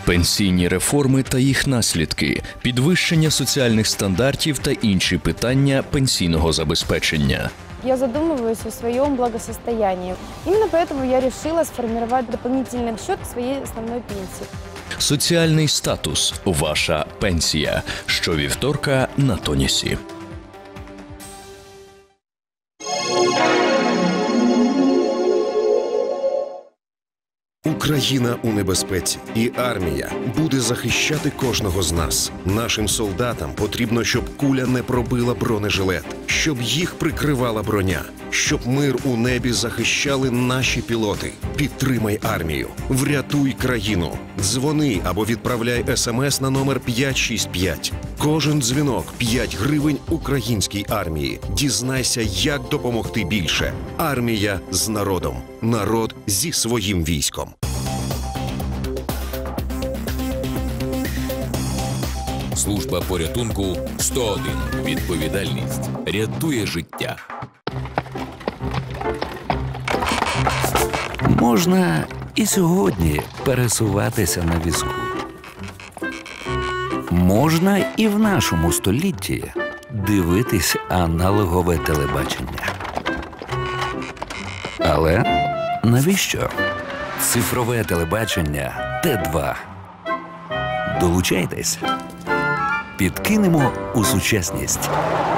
Пенсійні реформи та їх наслідки, підвищення соціальних стандартів та інші питання пенсійного забезпечення. Я задумываюсь о своем благосостоянии. Именно поэтому я решила сформировать дополнительный счет к своей основной пенсии. Соціальний статус. Ваша пенсія. Щовівторка на Тонісі. Україна у небезпеці, і армія буде захищати кожного з нас. Нашим солдатам потрібно, щоб куля не пробила бронежилет, щоб їх прикривала броня, щоб мир у небі захищали наші пілоти. Підтримай армію, врятуй країну. Дзвони або відправляй СМС на номер 565. Кожен дзвінок – 5 гривень українській армії. Дізнайся, як допомогти більше. Армія з народом. Народ зі своїм військом. Служба порятунку 101. Відповідальність рятує життя. Можна і сьогодні пересуватися на візку. Можна і в нашому столітті дивитись аналогове телебачення. Але навіщо? Цифрове телебачення Т2. Долучайтесь. Підкинемо у сучасність.